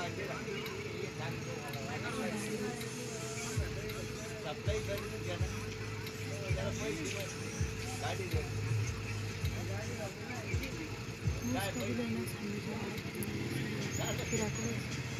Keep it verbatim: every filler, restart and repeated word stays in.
Supply करके देना जरा पैसे गाड़ी दे मुझको भी लेना चाहिए।